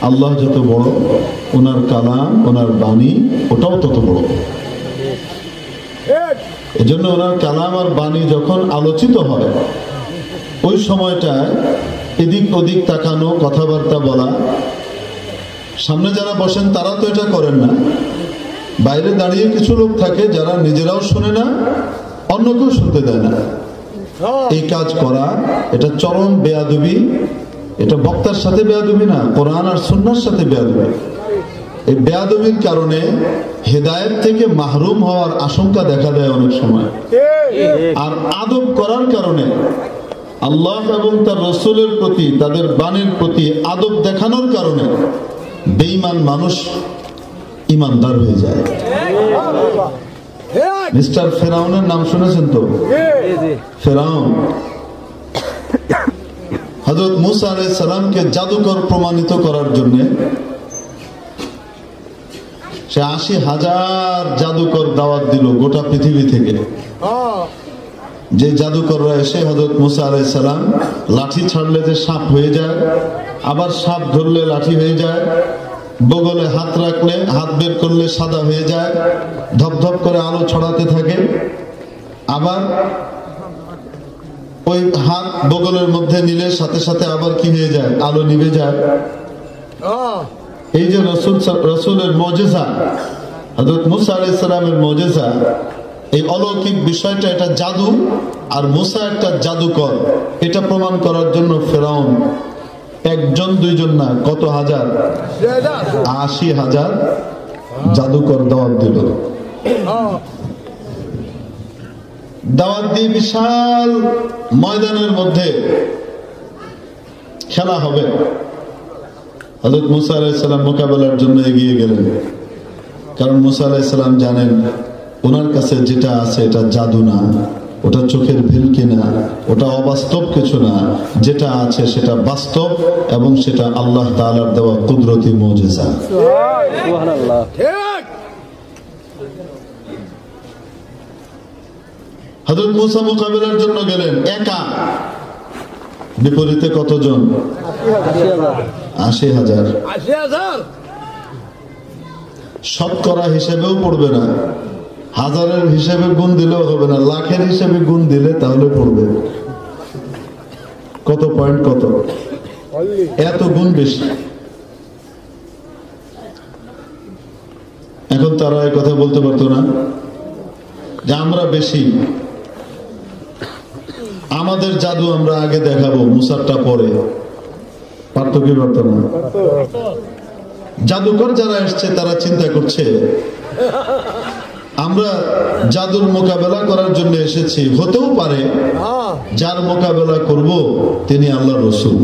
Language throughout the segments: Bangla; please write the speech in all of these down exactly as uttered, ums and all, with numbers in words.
আল্লাহ যত বড়, ওনার কালাম, ওনার বাণী ওটাও তত বড়। এজন্য ওনার কালাম আর বাণী যখন আলোচিত হয়, ওই সময়টায় এদিক ওদিক তাকানো, কথাবার্তা বলা, সামনে যারা বসেন তারা তো এটা করেন না, বাইরে দাঁড়িয়ে কিছু লোক থাকে যারা নিজেরাও শোনে না, অন্যকেও শুনতে দেয় না। এই কাজ করা এটা চরম বেয়াদবি। এটা বক্তার সাথে বেয়াদবি না, কোরআন আর সুন্নাহর সাথে বেয়াদবি। এই বেয়াদবির কারণে হেদায়েত থেকে মাহরুম হওয়ার আশঙ্কা দেখা দেয় অনেক সময়। আর আদব করার কারণে, আল্লাহ এবং তার রসুলের প্রতি, তাদের বাণীর প্রতি আদব দেখানোর কারণে বেঈমান মানুষ ইমানদার হয়ে যায়। মিস্টার ফেরাউনের নাম শুনেছেন তো? ফেরাউন হযরত মুসা আলাইহিস সালামকে জাদুকর প্রমাণিত করার জন্য সে আশি হাজার জাদুকর দাওয়াত দিল গোটা পৃথিবী থেকে। যে জাদুকররা এসে হযরত মুসা আলাইহিস সালাম লাঠি ছাড়লে যে সাপ হয়ে যায়, আবার সাপ ধরলে লাঠি হয়ে যায়, বগলে হাত রাখলে, হাত বের করলে সাদা হয়ে যায়, ধপধপ করে আলো ছড়াতে থাকে, আবার ওই হাত বগলের মধ্যে নিলে সাথে সাথে আবার কি হয়ে যায়, আলো নিভে যায়। এই যে রাসূল রাসূলের মুজিজা, হযরত মুসা আলাইহিস সালামের মুজিজা, এই অলৌকিক বিষয়টা, এটা জাদু, আর মুসা একটা জাদুকর, এটা প্রমাণ করার জন্য ফেরাউন একজন দুইজন না, কত হাজার, আশি হাজার জাদুকর দাওয়াত দিল। দাওয়াত দিয়ে বিশাল ময়দানের মধ্যে খেলা হবে। হযরত মুসা আলাইহিস সালাম মোকাবেলার জন্য এগিয়ে গেলেন, কারণ মুসা আলাইহিস সালাম জানেন ওনার কাছে যেটা আছে এটা জাদু না, ওটা চোখের ভিলকি না, ওটা অবাস্তব কিছু না, যেটা আছে সেটা বাস্তব এবং সেটা আল্লাহ তাআলার দেওয়া কুদরতি মুজিজা। সুবহানাল্লাহ। ঠিক। হযরত মুসা মোকাবেলার জন্য গেলেন একা, বিপরীতে কতজন? আশি হাজার। আশি হাজার শতকরা হিসেবেও পড়বে না, হাজারের হিসেবে গুণ দিলেও হবে না, লাখের হিসেবে গুণ দিলে তাহলে পড়বে। কত পয়েন্ট, কত, এত গুণ বেশি। এখন তারা এই কথা বলতে পারতো না যে আমরা বেশি, আমাদের জাদু আমরা আগে দেখাবো, মুসারটা পরে। পারতো কি পারতো না? জাদুকর যারা এসছে তারা চিন্তা করছে আমরা জাদুর মোকাবেলা করার জন্য এসেছি, হতেও পারে যার মোকাবেলা করব তিনি আল্লাহর রাসূল,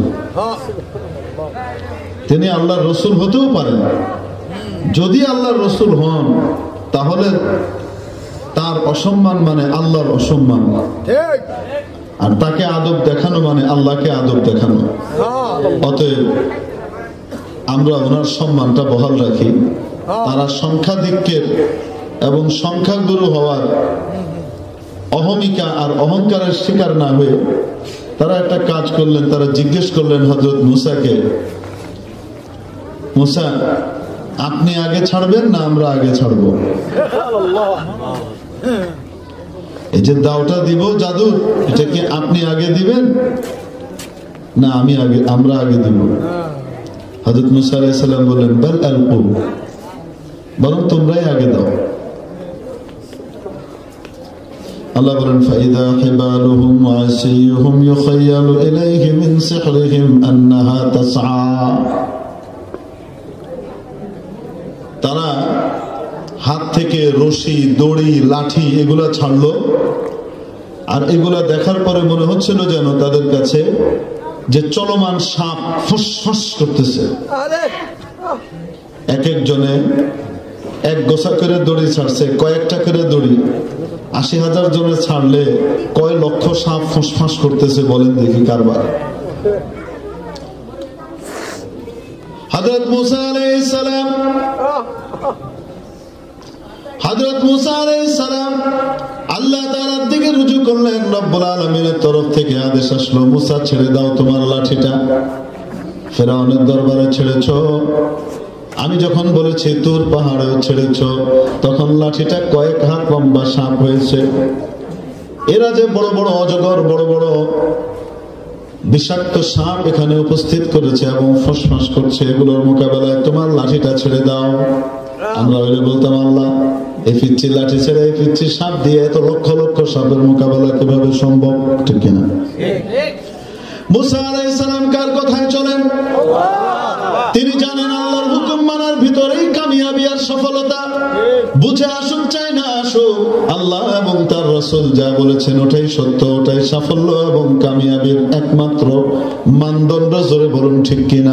তিনি আল্লাহর রাসূল হতেও পারেন। যদি আল্লাহর রাসূল হন তাহলে তার অসম্মান মানে আল্লাহর অসম্মান, ঠিক, আর তাকে আদব দেখানো মানে আল্লাহকে আদব দেখানো। অতএব আমরা ওনার সম্মানটা বহাল রাখি। তারা সংখ্যাধিক্যের এবং সংখ্যাগুরু হওয়ার অহমিকা আর অহংকারের শিকার না হয়ে তারা একটা কাজ করলেন, তারা জিজ্ঞেস করলেন হযরত মুসাকে, মুসা আপনি আগে ছাড়বেন না আমরা আগে ছাড়বো? এই যে দাওটা দিব জাদু, এটা কি আপনি আগে দিবেন না আমি আগে, আমরা আগে দিব? হযরত মুসা আলাইহিস সালাম বললেন বাল আলকু, বরং তোমরাই আগে দাও। আল্লাহ বলেন ফাইদা হিবালুহুম ওয়া আসিয়ুহুম ইউখায়্যালু ইলাইহি মিন সিহরিহিম আন্নাহা তাসআ। তারা হাত থেকে রশি, দড়ি, লাঠি এগুলা ছাড়লো, আর এগুলা দেখার পরে মনে হচ্ছিল যেন তাদের কাছে যে চলমান সাপ ফুসফুস করতেছে। এক একজনে এক গোছা করে দড়ি ছাড়ছে, কয়েকটা করে দড়ি। আশি হাজার জনে ছাড়লে কয় লক্ষ সাপ ফুসফাস করতেছে বলেন দেখি কারবার। হযরত মুসা আলাইহিস সালাম হযরত মুসা আলাইহিস সালাম আল্লাহ তাআলার দিকে রুজু করলেন। রব্বুল আলামিনের তরফ থেকে আদেশ আসলো, মুসা ছেড়ে দাও তোমার লাঠিটা। ফেরাউনের দরবারে ছেড়েছ, আমি যখন বলেছি তুর পাহাড়েও ছেড়েছ, তখন লাঠিটা কয়েক হাত লম্বা সাপ হয়েছে। এরা যে বড় বড় অজগর, বড় বড় বিষাক্ত সাপ এখানে উপস্থিত করেছে এবং ফসফস করছে, এগুলোর মোকাবেলায় তোমার লাঠিটা ছেড়ে দাও। আমরা হইলে বলতাম, আল্লাহ এই পিচ্ছি লাঠি ছেড়ে এই পিচ্ছি সাপ দিয়ে এত লক্ষ লক্ষ সাপের মোকাবেলা কিভাবে সম্ভব? ঠিক কিনা? মুসা আলাইহিস সালাম কার কথায় চলেন? তিনি জানেন আল্লাহর হুকুম মানার ভিতরেই কামিয়াবি আর সফলতা। বুঝে আসুক চাই না আসুক, আল্লাহ এবং তার রাসূল যা বলেছেন ওটাই সত্য, ওটাই সাফল্য এবং কামিয়াবির একমাত্র মানদণ্ড। জোরে বলুন ঠিক কিনা?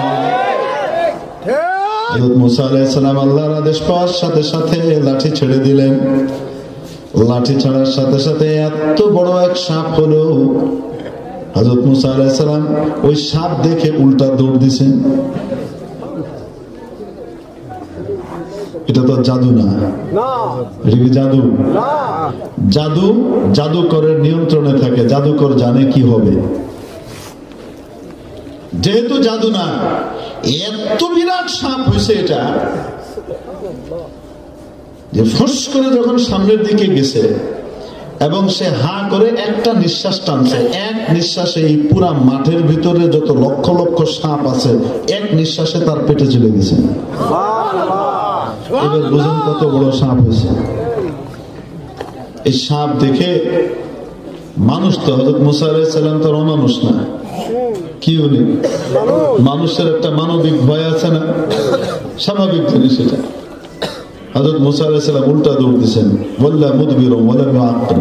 হযরত মুসা আলাইহিস সালাম আল্লাহর আদেশ পাওয়ার সাথে সাথে লাঠি ছেড়ে দিলেন। লাঠি ছাড়ার সাথে সাথে এত বড় এক সাপ হলো, হযরত মুসা আলাইহিস সালাম ওই সাপ দেখে উল্টা দৌড় দিয়েছেন। এটা তো জাদু না, এটা কি জাদু? জাদু জাদুকরের নিয়ন্ত্রণে থাকে, জাদুকর জানে কি হবে। যেহেতু জাদু না, এত বিরাট সাপ হয়েছে এটা যে ফস করে যখন সামনের দিকে গেছে এবং সে হা করে একটা নিঃশ্বাস টানছে, এক নিঃশ্বাসে এই পুরা মাঠের ভিতরে যত লক্ষ লক্ষ সাপ আছে এক নিঃশ্বাসে তার পেটে চলে গেছে। এবার বুঝুন কত বড় সাপ হয়েছে। এই সাপ দেখে মানুষ তো, হযরত মুসা আলাইহিস সালাম তো অমানুষ না, কি উনি মানুষের একটা মানবিক ভয় আছে না, স্বাভাবিক জিনিস এটা। হযরত মুসা আলাইহিস সালাম উল্টা দৌড় দিয়েছেন, ওয়াল্লা মুদবিরুম ওয়ালাম ইউআক্কিব,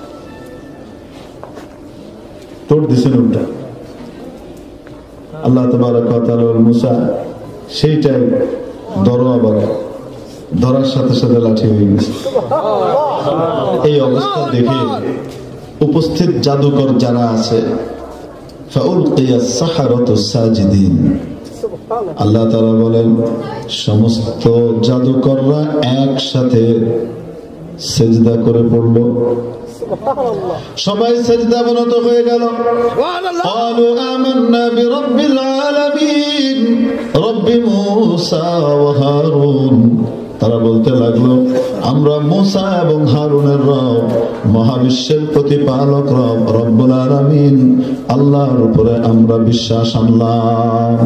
দৌড় দিয়েছেন উল্টা। আল্লাহ তাবারাক ওয়া তাআলা মুসা সেইটাই ধরো, আবার ধরার সাথে সাথে লাঠি হয়ে গেছে। এই অবস্থা দেখে উপস্থিত জাদুকর যারা আছে, ফাউলকিয়াস সাহারাতু সাজিদিন, আল্লাহ তাআলা বলেন সমস্ত জাদুকররা একসাথে সিজদা করে পড়লো। সবাই সিজদা অবনত হয়ে গেল। ক্বালু আমান্না বিরাব্বিল আলামিন রব্বি মূসা ওয়া হারুন, তারা বলতে লাগলো আমরা মূসা এবং হারুনের রব, মহাবিশ্বের প্রতিপালক রব রব্বুল আলামিন আল্লাহর উপরে আমরা বিশ্বাস আনলাম।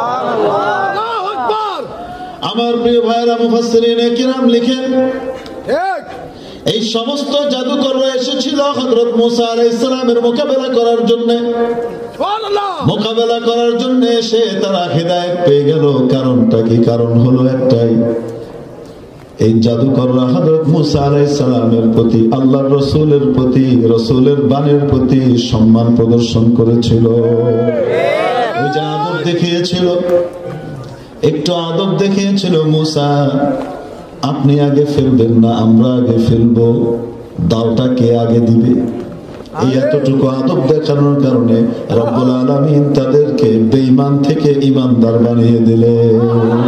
আমার প্রিয় ভাইরা মুফাসসিরিনে কিরাম লিখেন, এই সমস্ত জাদুকররা এসেছিল হযরত মুসা আলাইহিস সালামের মোকাবেলা করার জন্য। মোকাবেলা করার জন্য এসে তারা হিদায়াত পেয়ে গেল। কারণটা কি? কারণ হলো একটাই, এই জাদুকররা হযরত মুসা আলাইহিস সালামের প্রতি, আল্লাহর রাসূলের প্রতি, রাসূলের বাণীর প্রতি সম্মান প্রদর্শন করেছিল। ওই যে আদব দেখিয়েছিল, একটু আদব দেখিয়েছিল, মুসা আপনি আগে ফেলবেন না, আমরা আগে ফেলবো, দাওটা কে আগে দিবে। এই এতটুকু আদব দেখানোর কারণে রব্বুল আলামিন তাদেরকে বেঈমান থেকে ঈমানদার বানিয়ে দিলেন।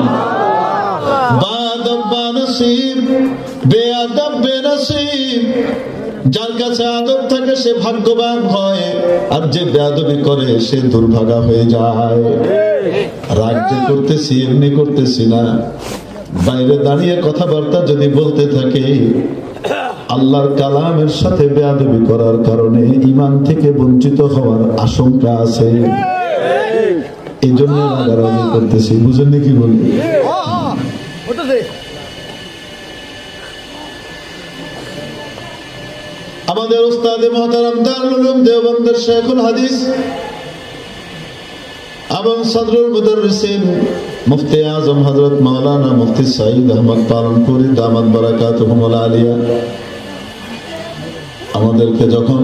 বাদব বানসিব, বেআদব বেনসিব, যার কাছে আদব থাকে সে ভাগ্যবান হয়, আর যে বেয়াদবি করে সে দুর্ভাগা হয়ে যায়। রাগ যে করতেছি এমনি করতেছি না, বাইরে দাঁড়িয়ে কথাবার্তা যদি বলতে থাকে, আল্লাহর কালামের সাথে বেয়াদবি করার কারণে ঈমান থেকে বঞ্চিত হওয়ার আশঙ্কা আছে। এই জন্য রাগারাগি করতেছি, বুঝেন কি বলি? আমাদের উস্তাদে মুহতারাম দারুল উলুম দেওবন্দের শেখুল হাদিস এবং সদরুল মুদাররিসিন মুফতি আজম হযরত মাওলানা মুফতি সাঈদ আহমদ পালনপুরি দামাত বারাকাতুহুল আলিয়া আমাদেরকে যখন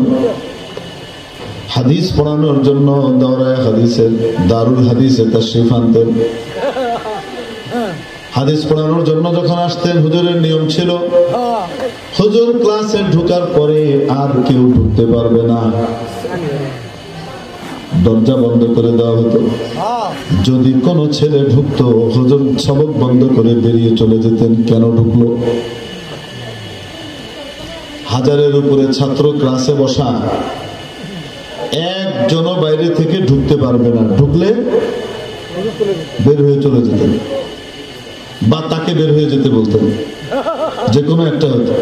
হাদিস পড়ানোর জন্য দাওরায়ে হাদিসের দারুল হাদিসে তাশরীফ আনতেন, হাদিস পড়ানোর জন্য যখন আসতেন, হুজুরের নিয়ম ছিল হুজুর ক্লাসে ঢোকার পরে আর কেউ ঢুকতে পারবে না, দরজা বন্ধ করে দেওয়া হতো। যদি কোনো ছেলে ঢুকতো, হুজুর সবক বন্ধ করে বেরিয়ে চলে যেতেন। কেন ঢুকলো? হাজারের উপরে ছাত্র ক্লাসে বসা, একজনও বাইরে থেকে ঢুকতে পারবে না, ঢুকলে বের হয়ে চলে যেতেন, বা তাকে বের হয়ে যেতে বলতেন, যে কোনো একটা হতো।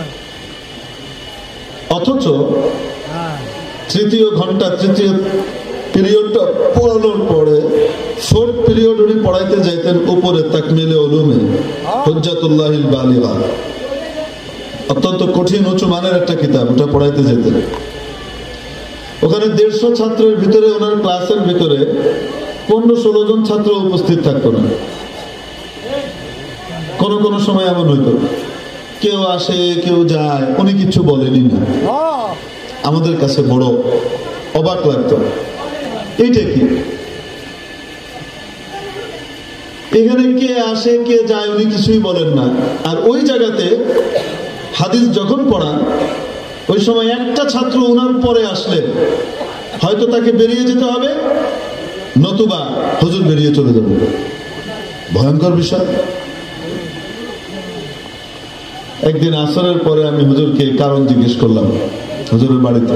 অথচ তৃতীয় ঘন্টা তৃতীয় পিরিয়ডটা পড়ানোর পরে ফোর্থ পিরিয়ড উনি পড়াইতে যাইতেন উপরে তাকমিলে উলুমে হুজ্জাতুল্লাহিল বালিগা, অত্যন্ত কঠিন উঁচু মানের একটা কিতাব, ওটা পড়াইতে যেতেন। ওখানে দেড়শো ছাত্রের ভিতরে ওনার ক্লাসের ভিতরে পনেরো ষোলো জন ছাত্র উপস্থিত থাকতো না। কোন কোন সময় এমন হইতো কেউ আসে কেউ যায়, উনি কিছু বলেনি না। আমাদের কাছে বড় অবাক লাগতো, এইটা কি, এখানে কে আসে কে যায় উনি কিছুই বলেন না। আর ওই জায়গাতে হাদিস যখন পড়ান ওই সময় একটা ছাত্র ওনার পরে আসলে হয়তো তাকে বেরিয়ে যেতে হবে, নতুবা হুজুর বেরিয়ে চলে যাবে। ভয়ঙ্কর বিষয়। একদিন আসরের পরে আমি হুজুরকে কারণ জিজ্ঞেস করলাম হুজুরের বাড়িতে,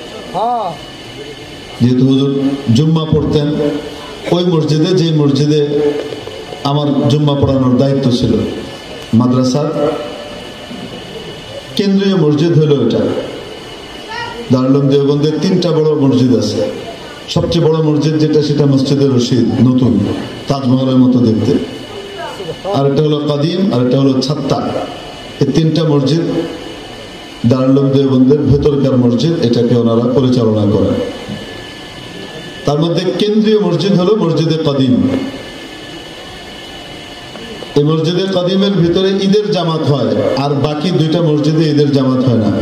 যেহেতু হুজুর জুম্মা পড়তেন ওই মসজিদে, যে মসজিদে আমার জুম্মা পড়ানোর দায়িত্ব ছিল। মাদ্রাসার কেন্দ্রীয় মসজিদ হলো এটা। দারুল উলুম দেওবন্দের তিনটা বড় মসজিদ আছে। সবচেয়ে বড় মসজিদ যেটা সেটা মসজিদে রশিদ, নতুন তাজমহলের মতো দেখতে। আর একটা হলো কাদিম, আর একটা হলো ছাত্তা। এই তিনটা মসজিদ দারুল উলুম দেওবন্দের ভেতরকার মসজিদ, এটাকে ওনারা পরিচালনা করেন। তার মধ্যে কেন্দ্রীয় মসজিদ হলো মসজিদে কাদিম। এই মসজিদে কাদিমের ভিতরে ঈদের জামাত হয়, আর বাকি দুইটা মসজিদে ঈদের জামাত হয় না।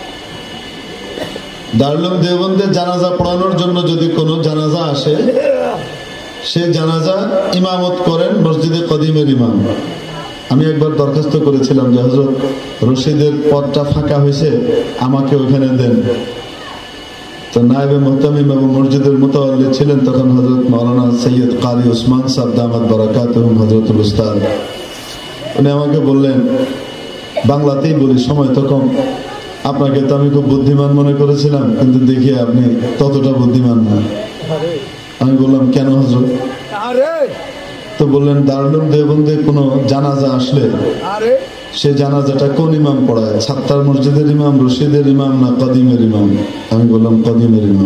দারুল উলুম দেওবন্দের জানাজা পড়ানোর জন্য যদি কোনো জানাজা আসে, সে জানাজা ইমামত করেন মসজিদে কাদিমের ইমাম। আমি একবার দরখাস্ত করেছিলাম যে হযরত রশিদের পদটা ফাঁকা হয়েছে, আমাকে ওখানে দেন। তো নায়েবে মুহতামিম এবং মসজিদের মুতাওয়াল্লি ছিলেন তখন হযরত মাওলানা সৈয়দ কারি ওসমান সাহেব দামাত বারাকাতুহুম হযরতুল উস্তাদ। উনি আমাকে বললেন, বাংলাতেই বলি, সময় তো কম, আপনাকে তো আমি খুব বুদ্ধিমান মনে করেছিলাম, কিন্তু দেখি আপনি ততটা বুদ্ধিমান না। আমি বললাম, কেন হযরত? তো বললেন, দারুল উলুম দেওবন্দে কোনো জানাজা আসলে সে জানাজাটা কোন ইমাম পড়ায়? ছাত্তার মসজিদের ইমাম, রশিদের ইমাম, না কাদিমের ইমাম? আমি বললাম কাদিমের ইমাম।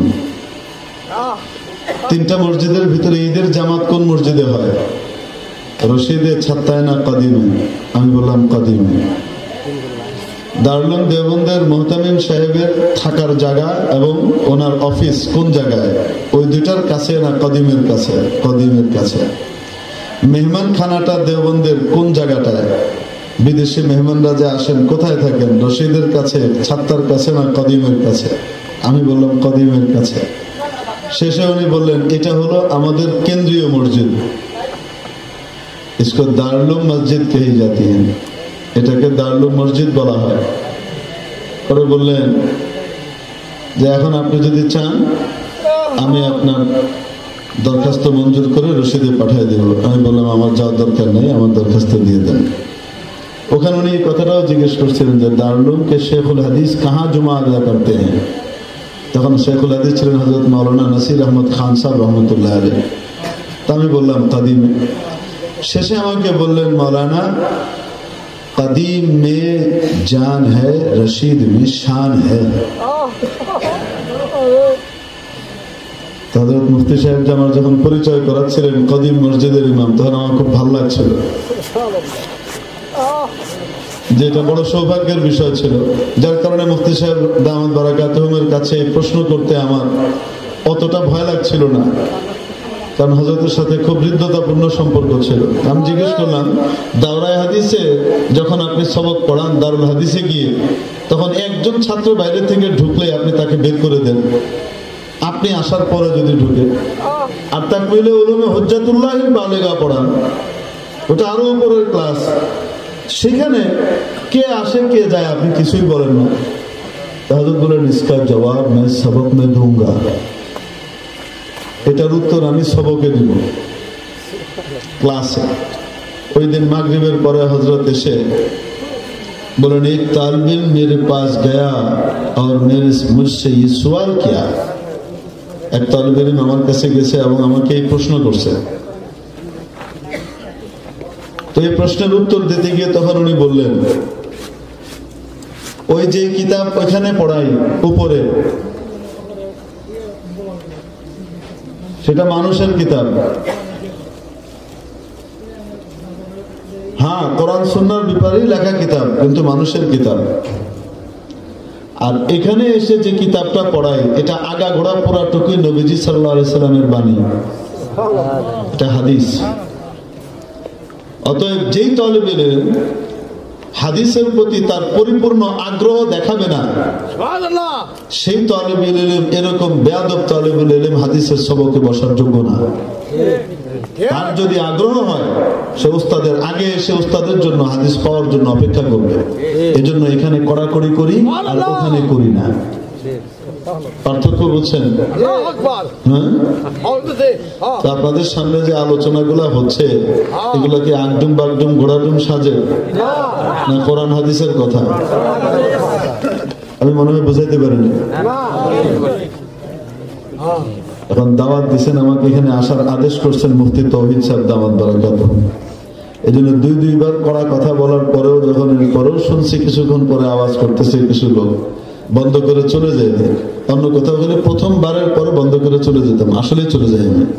তিনটা মসজিদের ভিতরে ঈদের জামাত কোন মসজিদে হয়? রশিদে, ছাত্তায়, না কাদিমে? আমি বললাম কাদিমে। দারুল উলুম দেওবন্দের মুহতামিম সাহেবের থাকার জায়গা এবং ওনার অফিস কোন জায়গায়? ওই দুইটার কাছে না কাদিমের কাছে? কাদিমের কাছে। মেহমান খানাটা দেওবন্দের কোন জায়গাটায়? বিদেশি মেহমানরা যে আসেন কোথায় থাকেন? রশিদের কাছে, ছাত্তার কাছে, না কাদিমের কাছে? আমি বললাম কাদিমের কাছে। শেষে উনি বললেন, এটা হলো আমাদের কেন্দ্রীয় মসজিদ, इसको दारुल उलूम मस्जिद कही जाती है, এটাকে দারুল উলুম মসজিদ বলা হয়। পরে বললেন যে এখন আপনি যদি চান আমি আপনার দরখাস্ত মঞ্জুর করে রশিদে পাঠিয়ে দেব। আমি বললাম, আমার যাওয়ার দরকার নেই, আমার দরখাস্ত দিয়ে দেন। ওখানে উনি এই কথাটাও জিজ্ঞেস করছিলেন যে দারুল উলুমকে শেখুল হাদিস কাহা জুমা আদা করতে हैं? তখন শেখুল হাদিস ছিলেন হযরত মাওলানা নাসির আহমদ খান সাহেব রহমতুল্লাহ আলাইহি। তা আমি বললাম কাদিমে। শেষে আমাকে বললেন, মাওলানা कदीम में जान है, रशीद में शान है। হযরত মুফতি সাহেব আমার যখন পরিচয় করাচ্ছিলেন কদিম মসজিদের ইমাম, তখন আমার খুব ভালো লাগছিল, যেটা বড় সৌভাগ্যের বিষয় ছিল। যার কারণে মুফতি সাহেব দামাত বারাকাতুহুমের কাছে প্রশ্ন করতে আমার অতটা ভয় লাগছিল না, কারণ হযরতের সাথে খুব হৃদ্যতাপূর্ণ সম্পর্ক ছিল। আমি জিজ্ঞেস করলাম, দাওরায়ে হাদিসে যখন আপনি সবক পড়ান দারুল হাদিসে গিয়ে, তখন একজন ছাত্র বাইরে থেকে ঢুকলে আপনি তাকে বের করে দেন, আপনি আসার পরে যদি ঢুকে, আর তাকমিলে উলুমে হুজ্জাতুল্লাহিল বালিগা পড়ান, ওটা আরো উপরের ক্লাস, সেখানে কে আসে কে যায় আপনি কিছুই বলেন না। হযরত বলেন, ইসকা জবাব मैं सबक में दूंगा, এটার উত্তর আমি সবকে দিব ক্লাসে। ওই দিন মাগরিবের পরে হযরত এসে বলেন, एक तालिब इल्म मेरे पास गया और मेरे मुझसे ये सवाल किया। এক তালিব ইলম আমার কাছে গেছে এবং আমাকে এই প্রশ্ন করছে। তো এই প্রশ্নের উত্তর দিতে গিয়ে তখন উনি বললেন, ওই যে কিতাব ওইখানে পড়াই উপরে, সেটা মানুষের কিতাব। হ্যাঁ, কোরআন সুন্নাহর ব্যাপারেই লেখা কিতাব, কিন্তু মানুষের কিতাব। আর এখানে এসে যে কিতাবটা পড়াই, এটা আগা ঘোড়া পুরাটুকুই নবীজি সাল্লাল্লাহু আলাইহি সাল্লামের বাণী, এটা হাদিস। অতএব যেই তলেবে হাদিসের প্রতি তার পরিপূর্ণ আগ্রহ দেখাবে না, সেই তলেবে ইলম এরকম বেয়াদব তলেবে ইলম হাদিসের সবকে বসার যোগ্য না। আর যদি আগ্রহ হয়, সে উস্তাদের আগে সে উস্তাদের জন্য হাদিস পাওয়ার জন্য অপেক্ষা করবে। এজন্য এখানে কড়াকড়ি করি আর ওখানে করি না। পার্থক্য বুঝছেন? হ্যাঁ, আপনাদের সামনে যে আলোচনাগুলো হচ্ছে, এগুলো কি আগডুম বাগডুম ঘোড়াডুম সাজে, না কোরআন হাদিসের কথা? আমি মনে হয় বুঝাইতে পারিনি। এখন দাওয়াত দিচ্ছেন, আমাকে এখানে আসার আদেশ করছেন মুফতি তৌহিদ সাহেব দাওয়াত বারাকাতুহু। এই জন্য দুই দুইবার কড়া কথা বলার পরেও যখন পরেও শুনছি, কিছুক্ষণ পরে আওয়াজ করতেছে কিছু লোক, বন্ধ করে চলে যায়। অন্য কোথাও গেলে প্রথমবারের পরে বন্ধ করে চলে যেতাম, আসলে চলে যাই আমি।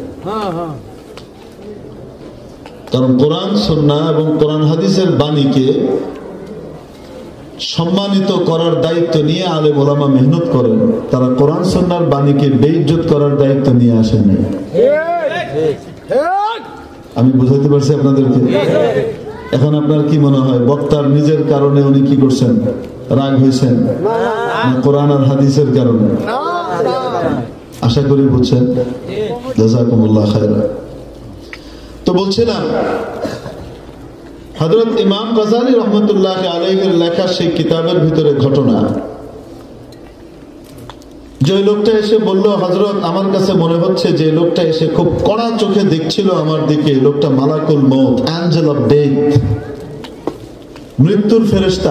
কারণ কোরআন সুন্নাহ এবং কোরআন হাদিসের বাণীকে সম্মানিত করার দায়িত্ব নিয়ে আলেম ওলামা মেহনত করেন। তারা কোরআন সুন্নাহর বাণীকে বেইজ্জত করার দায়িত্ব নিয়ে আসেন। আমি বুঝাইতে পারছি আপনাদেরকে? এখন আপনার কি মনে হয়, বক্তার নিজের কারণে উনি কি করছেন, রাগ হয়েছেন, না কোরআন আর হাদিসের কারণে? আশা করি বুঝছেন। জাযাকুমুল্লাহ খায়রা। তো বলছিলাম, হযরত ইমাম গজালী রহমতুল্লাহ আলাইহির লেখা সেই কিতাবের ভিতরে ঘটনা, যে লোকটা এসে বলল, হযরত আমার কাছে মনে হচ্ছে যে লোকটা এসে খুব কড়া চোখে দেখছিল আমার দিকে, লোকটা মালাকুল মউত, অ্যাঞ্জেল অফ ডেথ, মৃত্যুর ফেরেশতা।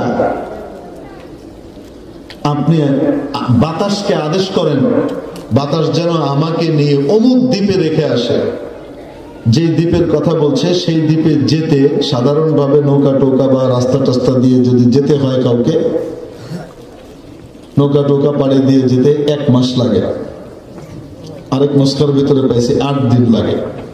আপনি বাতাসকে আদেশ করেন, বাতাস যেন আমাকে নিয়ে অমুক দ্বীপে রেখে আসে। যে দ্বীপের কথা বলছে সেই দ্বীপে যেতে সাধারণভাবে নৌকা টোকা বা রাস্তা টাস্তা দিয়ে যদি যেতে হয় কাউকে, নৌকা টোকা পাড়ে দিয়ে যেতে এক মাস লাগে। আরেক নস্কার ভিতরে পাইছি আট দিন লাগে।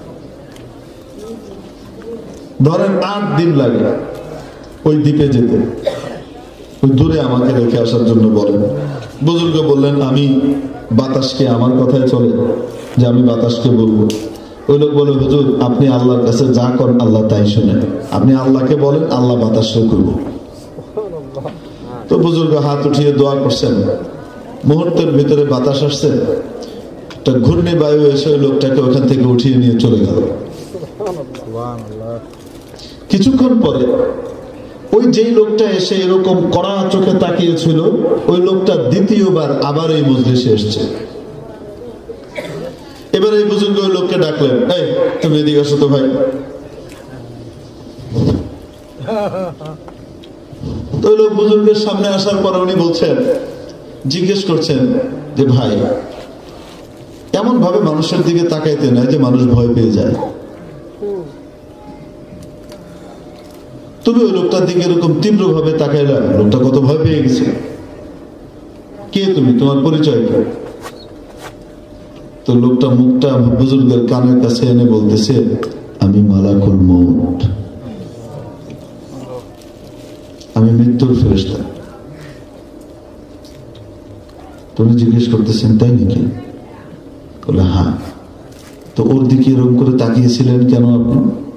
ধরেন আট দিন লাগে ওই দ্বীপে যেতে। ওই দূরে আমাকে রেখে আসার জন্য বলেন। বুজুর্গ বললেন, আমি বাতাসকে, আমার কথায় চলে যে আমি বাতাসকে বলবো। ওই লোক বলে, হুজুর আপনি আল্লাহর কাছে যা করেন আল্লাহ তাই শুনেন, আপনি আল্লাহকে বলেন, আল্লাহ বাতাসকে করব। তো বুজুর্গ হাত উঠিয়ে দোয়া করছেন। মুহূর্তের ভিতরে বাতাস আসছে, একটা ঘূর্ণি বায়ু এসে ওই লোকটাকে ওখান থেকে উঠিয়ে নিয়ে চলে গেল। কিছুক্ষণ পরে ওই যেই লোকটা এসে এরকম কড়া চোখে তাকিয়েছিল, ওই লোকটা দ্বিতীয়বার আবার এই মজলিসে এসছে। এবার এই বুজুর্গ ওই লোককে ডাকলেন, এই তুমি এদিকে আসো তো ভাই। তো ওই লোক বুজুর্গের সামনে আসার পর উনি বলছেন, জিজ্ঞেস করছেন যে ভাই, এমন ভাবে মানুষের দিকে তাকাইতে নাই যে মানুষ ভয় পেয়ে যায়। তুমি ওই লোকটার দিকে এরকম তীব্র ভাবে তাকাইলা, লোকটা কত ভয় পেয়ে গেছে। কে তুমি, তোমার পরিচয় কি? তো লোকটা মুখটা বুজুর্গের কানের কাছে এনে বলতেছে, আমি মালাকুল মউত, আমি মৃত্যুর ফেরেশতা। তুমি জিজ্ঞেস করতেছেন, তাই নাকি? বলে হ্যাঁ। তো ওর দিকে এরকম করে তাকিয়েছিলেন কেন আপনি?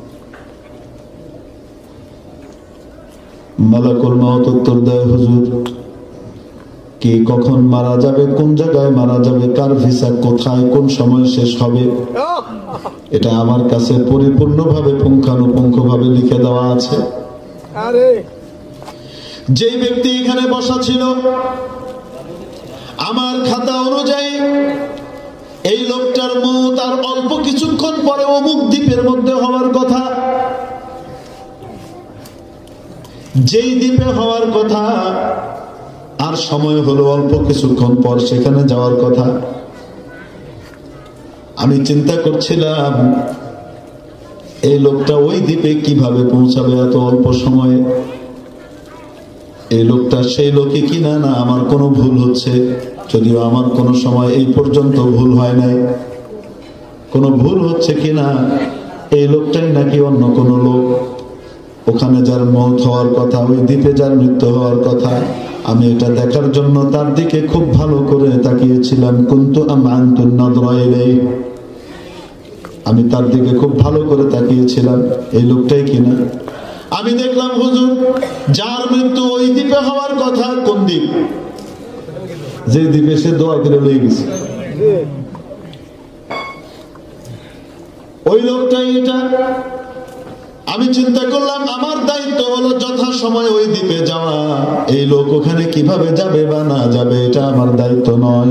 মালাকুল মউত উত্তর দেয়, হুজুর কে কখন মারা যাবে, কোন জায়গায় মারা যাবে, কার ভিসা কোথায়, কোন সময় শেষ হবে, এটা আমার কাছে পরিপূর্ণভাবে পুঙ্খানুপুঙ্খভাবে লিখে দেওয়া আছে। যে ব্যক্তি এখানে বসা ছিল, আমার খাতা অনুযায়ী এই লোকটার মউত আর অল্প কিছুক্ষণ পরে অমুক দ্বীপের মধ্যে হওয়ার কথা। যেই দ্বীপে হওয়ার কথা আর সময় হলো অল্প কিছুক্ষণ পর সেখানে যাওয়ার কথা। আমি চিন্তা করছিলাম এই লোকটা ওই দ্বীপে কিভাবে পৌঁছাবে এত অল্প সময়ে? এই লোকটা সেই লোকই কিনা না আমার কোনো ভুল হচ্ছে? যদিও আমার কোনো সময় এই পর্যন্ত ভুল হয় নাই, কোনো ভুল হচ্ছে কিনা, এই লোকটাই নাকি অন্য কোনো লোক? ওখানে যার মৌত হওয়ার কথা, ওই দ্বীপে যার মৃত্যু হওয়ার কথা, আমি এটা দেখার জন্য তার দিকে খুব ভালো করে তাকিয়েছিলাম। কুনতু আমানতু নাযরা ইলাইহি, আমি তার দিকে খুব ভালো করে তাকিয়েছিলাম, এই লোকটাই কিনা? আমি দেখলাম হুজুর যার মৃত্যু ওই দ্বীপে হওয়ার কথা। কোন দ্বীপ? যে দ্বীপে সে দোয়া করে লয়ে গেছে, ওই লোকটাই এটা। আমি চিন্তা করলাম আমার দায়িত্ব হলো যথা সময় ওই দ্বীপে যাওয়া। এই লোক ওখানে কিভাবে যাবে বা না যাবে এটা আমার দায়িত্ব নয়।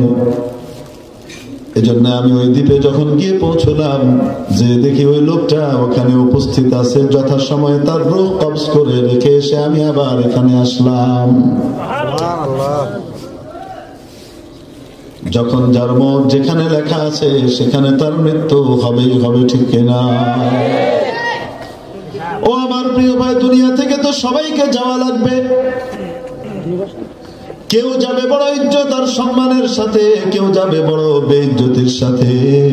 এজন্য আমি ওই দ্বীপে যখন গিয়ে পৌঁছলাম, যে দেখি ওই লোকটা ওখানে উপস্থিত আছে, যথা সময়ে তার রূহ কবজ করে রেখে এসে আমি আবার এখানে আসলাম। যখন যার মত যেখানে লেখা আছে সেখানে তার মৃত্যু হবেই হবে, ঠিক কিনা? ও আমার প্রিয় ভাই, দুনিয়া থেকে তো সবাইকে যাওয়া লাগবে। কেউ যাবে বড় ইজ্জত আর সম্মানের সাথে, কেউ যাবে বড় বেইজ্জতির সাথে।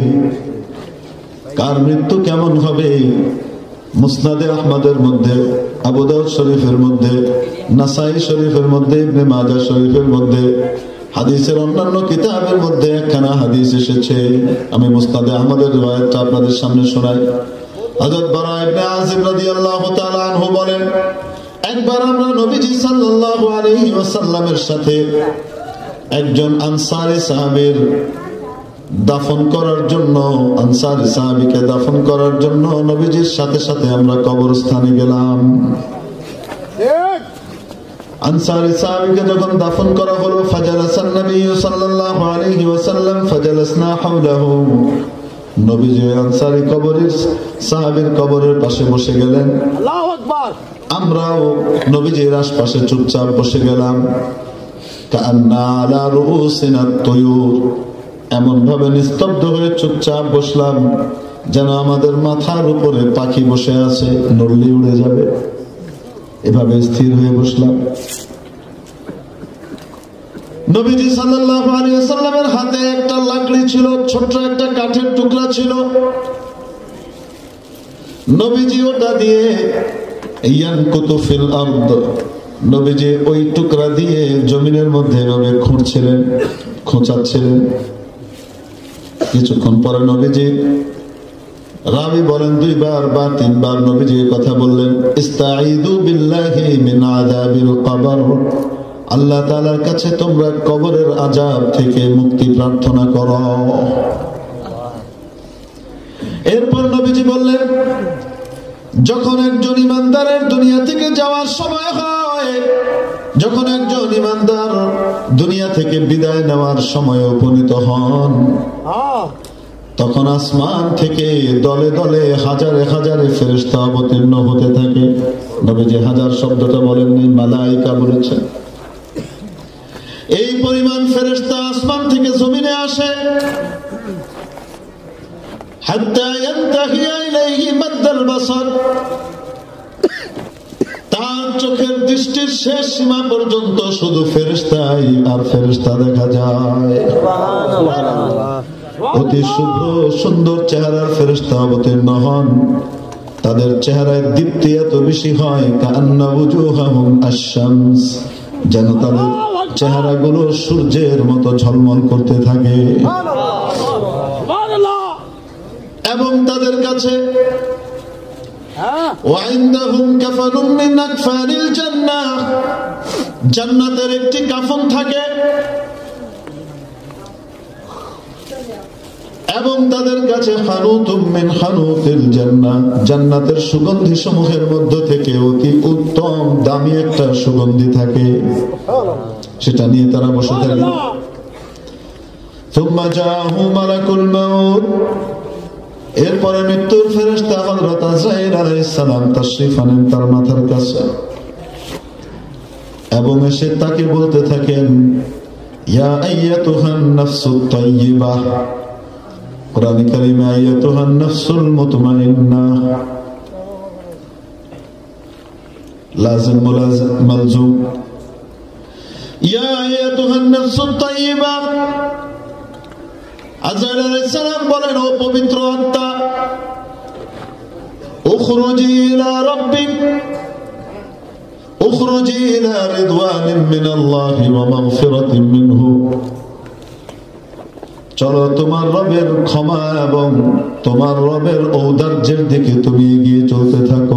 কার মৃত্যু কেমন হবে? মুসনাদে আহমদের মধ্যে, আবু দাউদ শরীফের মধ্যে, নাসাই শরীফের মধ্যে, ইবনে মাজাহ শরীফের মধ্যে, হাদিসের অন্যান্য কিতাবের মধ্যে একখানা হাদিস এসেছে। আমি মুসনাদে আহমদের রিওয়ায়াতটা আপনাদের সামনে শোনাই। হযরত বারা ইবনে আযিব রাদিয়াল্লাহু তাআলা আনহু বলেন, একবার আমরা নবীজি সাল্লাল্লাহু আলাইহি ওয়াসাল্লামের সাথে একজন আনসারী সাহাবীর দাফন করার জন্য, আনসারী সাহাবীকে দাফন করার জন্য নবীজির সাথে সাথে আমরা কবরস্থানে গেলাম। আনসারী সাহাবীকে যখন দাফন করা হলো, ফাজালাসান নবী সাল্লাল্লাহু আলাইহি ওয়াসাল্লাম ফাজালাসনা হাওলাহু, নবীজি আনসারী কবরের সাহাবীর কবরের পাশে বসে গেলেন। আল্লাহু আকবার। আমরাও নবীজির আশপাশে চুপচাপ বসে গেলাম। কান্না আলা রুউসিনা তুয়ুর, এমন ভাবে নিস্তব্ধ হয়ে চুপচাপ বসলাম যেন আমাদের মাথার উপরে পাখি বসে আছে, নড়লে উড়ে যাবে, এভাবে স্থির হয়ে বসলাম। নবীজি সাল্লাল্লাহু আলাইহি ওয়াসাল্লামের হাতে একটা লাকড়ি ছিল, ছোট্ট একটা কাঠের টুকরা ছিল। নবীজি ওটা দিয়ে ইয়ানকুতু ফিল আরদ, নবীজি ওই টুকরা দিয়ে জমিনের মধ্যে এভাবে খুঁড়ছিলেন, খোঁচাচ্ছিলেন। কিছুক্ষণ পরে নবীজি, রাবি বলেন দুইবার বা তিনবার নবীজি কথা বললেন, ইস্তাঈদু বিল্লাহি মিন আযাবিল কবর, আল্লাহ তাআলার কাছে তোমরা কবরের আযাব থেকে মুক্তি প্রার্থনা করো। এরপর নবীজি বললেন, যখন একজন ইমানদারের দুনিয়া থেকে যাওয়ার সময় হয়, যখন একজন ইমানদার দুনিয়া থেকে বিদায় নেওয়ার সময় উপনীত হন, তখন আসমান থেকে দলে দলে হাজারে হাজারে ফেরেশতা অবতীর্ণ হতে থাকে। নবীজি হাজার শব্দটা বলেননি, মালাইকা বলেছেন। এই পরিমাণ ফেরেশতা আসমান থেকে জমিনে আসে, হাত্তা ইয়ানতাহিয়া ইলাইহি মাদ্দাল বাসার, তার চোখের দৃষ্টির শেষ সীমা পর্যন্ত শুধু ফেরেশতাই আর ফেরেশতা দেখা যায়। অতি শুভ্র সুন্দর চেহারার ফেরেশতা অবতীর্ণ হন। তাদের চেহারায় দীপ্তি এত বেশি হয়, কান্না বুজুহাহুম আশ-শামস, যেন তাদের চেহারাগুলো সূর্যের মতো ঝলমল করতে থাকে। এবং তাদের কাছে ওয়াইন্দাহুম কাফানুম মিন আকফানিল জান্নাহ, জান্নাতের একটি কাফন থাকে। এবং তাদের কাছে হানুতুম মিন হানুতিল জান্নাহ, জান্নাতের সুগন্ধি সমূহের মধ্য থেকে অতি উত্তম দামি একটা সুগন্ধি থাকে, সেটা নিয়ে তারা বসে থাকে। সুম্মা জাআহু মালাকুল মাউত, এরপরে মৃত্যুর ফেরেশতা হযরত আজরাইল আলাইহিস সালাম তাশরীফ আনেন তার মাথার কাছে এবং এসে তাকে বলতে থাকেন, ইয়া আইয়াতুহান নাফসুত তাইয়্যিবাহ, কোরআন কারীমে আইয়াতুহান নাফসুল মুতমাইন্নাহ, লাজিম মালজুম। ইয়া আইয়াতুহান নাফসুত তাইয়্যিবা, আজরাইল আলাইহিস সালাম বলেন, ও পবিত্র আত্মা, উখরুজি ইলা রাব্বিক, উখরুজি ইলা রিদওয়ানিন মিনাল্লাহি ওয়া মাগফিরাতিন মিনহু, চলো তোমার রবের ক্ষমা এবং তোমার রবের ঔদার্যের দিকে তুমি এগিয়ে চলতে থাকো।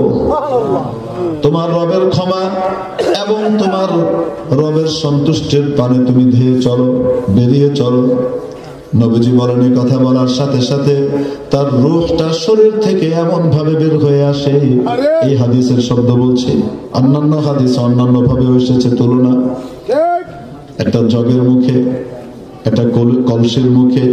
তোমার রবের ক্ষমা এবং তোমার রবের সন্তুষ্টির পানে তুমি ধেয়ে চলো, বেরিয়ে চলো। নবীজি বলেন, এই কথা বলার সাথে সাথে তার রূহটা শরীর থেকে এমন ভাবে বের হয়ে আসে, এই হাদিসের শব্দ বলছে, অন্যান্য হাদিস অন্যান্য ভাবে এসেছে তুলনা। একটা জগের মুখে, একটা কলসির মুখে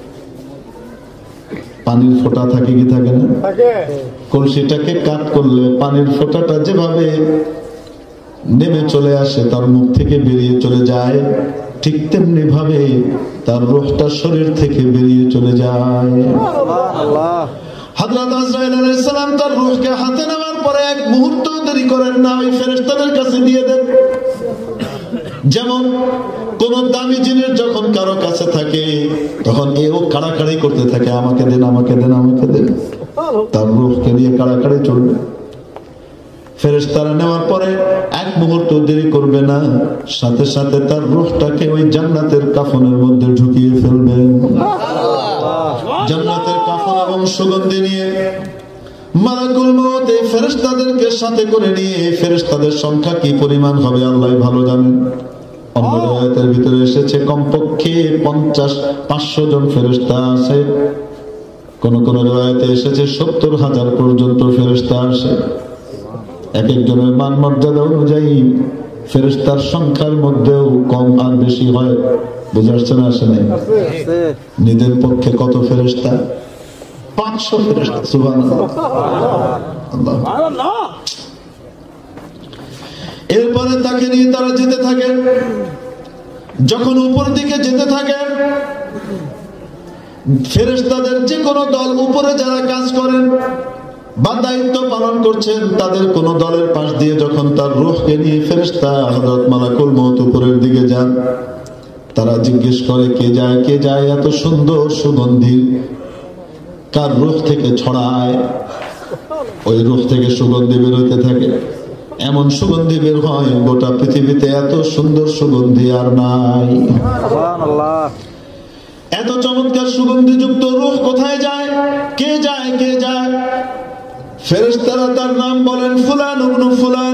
পানির ফোঁটা থাকে কি থাকে না? কলসিটাকে কাট করলে পানির ফোঁটাটা যেভাবে নেমে চলে আসে, তার মুখ থেকে বেরিয়ে চলে যায়, ঠিক তেমনি ভাবে তার রূহটা শরীর থেকে বেরিয়ে চলে যায়। হযরত আজরাইল আলাইহিস সালাম তার রূহকে হাতে নেওয়ার পরে এক মুহূর্ত দেরি করেন না, ওই ফেরেশতাদের কাছে দিয়ে দেন। যেমন কোন দামি জিনিস যখন কারো কাছে থাকে তখন এও কাড়াকাড়ি করতে থাকে, আমাকে দেন, আমাকে দেন, আমাকে দেন। তার রূহকে নিয়ে কাড়াকাড়ি চলবে। ফেরেশতারা নেওয়ার পরে এক মুহূর্ত দেরি করবে না, সাথে সাথে তার রূহটাকে ওই জান্নাতের কাফনের মধ্যে ঢুকিয়ে ফেলবেন। জান্নাতের কাফন এবং সুগন্ধি নিয়ে মালাকুল মউত এই ফেরেশতাদেরকে সাথে করে নিয়ে, ফেরেশতাদের সংখ্যা কি পরিমাণ হবে আল্লাহ ভালো জানেন। অন্য riwayat-এর ভিতরে এসেছে কমপক্ষে পঞ্চাশ পাঁচশো জন ফেরেশতা আছে, কোন কোন riwayat-এ এসেছে সত্তর হাজার পর্যন্ত ফেরেশতা আসে। এক একজনের মান মর্যাদা অনুযায়ী ফেরেশতার সংখ্যার মধ্যেও কম আর বেশি হয়। বুঝে আসছে না? আসে নাই? নিজের পক্ষে কত ফেরেশতা? পাঁচশো ফেরেশতা। সুবহানাল্লাহ। আল্লাহ। এরপরে তাকে নিয়ে তারা যেতে থাকে। যখন উপর দিকে যেতে থাকে, ফেরেশতাদের যে কোনো দল উপরে যারা কাজ করেন বা দায়িত্ব পালন করছেন, তাদের কোন দলের পাশ দিয়ে যখন তার রূহকে নিয়ে ফেরেশতা হযরত মালাকুল মউত উপরের দিকে যান, তারা জিজ্ঞেস করে, কে যায়, কে যায়, এত সুন্দর সুগন্ধি কার রূহ থেকে ছড়ায়? ওই রূহ থেকে সুগন্ধি বের হতে থাকে, এমন সুগন্ধি বের হয় গোটা পৃথিবীতে এত সুন্দর সুগন্ধি আর নাই। সুবহানাল্লাহ। এত চমৎকার সুগন্ধিযুক্ত রূহ কোথায় যায়? কে যায়, কে যায়? ফেরেশতারা তার নাম বলেন, ফুলান ইবনে ফুলান,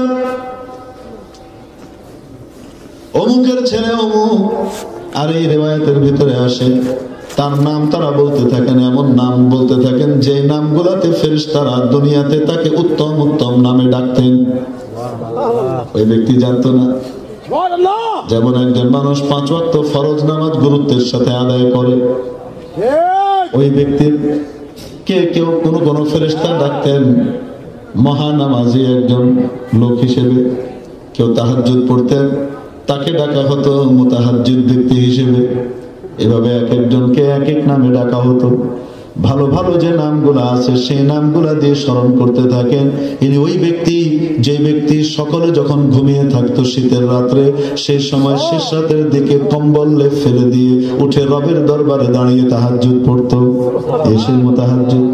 অমুকের ছেলে অমুক। আর এই রিওয়ায়াতের ভিতরে আসে তার নাম তারা বলতে থাকেন, এমন নাম বলতে থাকেন যে নামগুলাতে ফেরেশতারা দুনিয়াতে তাকে উত্তম উত্তম নামে ডাকতেন। ওই ব্যক্তি জানতো না। যেমন একজন মানুষ পাঁচ ওয়াক্ত ফরজ নামাজ গুরুত্বের সাথে আদায় করে, ওই ব্যক্তির কে কেউ কোন কোন ফেরেশতা ডাকতেন মহানামাজি একজন লোক হিসেবে, কেউ তাহাজ্জুদ পড়তেন, তাকে ডাকা হতো মুতাহাজ্জিদ ব্যক্তি হিসেবে। এভাবে এক একজনকে এক এক নামে ডাকা হতো। ভালো ভালো যে নামগুলা আছে সেই নামগুলা দিয়ে স্মরণ করতে থাকেন। ইনি ওই ব্যক্তি যে ব্যক্তি সকলে যখন ঘুমিয়ে থাকতো শীতের রাত্রে, সেই সময় শেষ রাতের দিকে কম্বল লেপ ফেলে দিয়ে উঠে রবের দরবারে দাঁড়িয়ে তাহাজ্জুদ পড়তো, এসে মুতাহাজ্জিদ।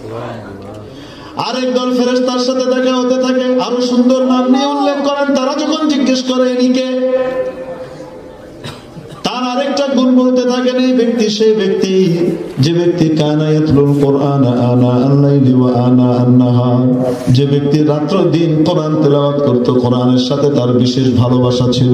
আরেক দল ফেরেশতার সাথে দেখা হতে থাকে, আরো সুন্দর নাম নিয়ে উল্লেখ করেন। তারা যখন জিজ্ঞেস করে ইনিকে, তার আরেকটা গুণ বলতে থাকেন, এই ব্যক্তি সেই ব্যক্তি যে ব্যক্তি কানা ইয়াতলুল কুরআন আনা আল-লাইলি ওয়া আনা আন-নাহার, যে ব্যক্তি রাত্র দিন কোরআন তেলাওয়াত করত, কোরআনের সাথে তার বিশেষ ভালোবাসা ছিল।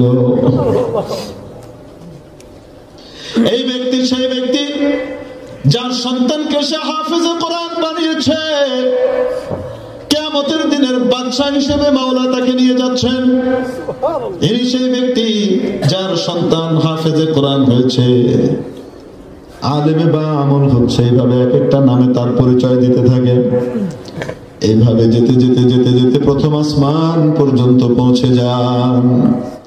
এই ব্যক্তি সেই ব্যক্তি যার সন্তানকে সে হাফেজে কোরআন বানিয়েছে, কিয়ামতের দিনের বাদশা হিসেবে মাওলা তাকে নিয়ে যাচ্ছেন। এই সেই ব্যক্তি যার সন্তান হাফেজে কোরআন হয়েছে, আলেমে বা আমল হচ্ছে। এইভাবে এক একটা নামে তার পরিচয় দিতে থাকে। এইভাবে যেতে যেতে যেতে যেতে প্রথম আসমান পর্যন্ত পৌঁছে যান।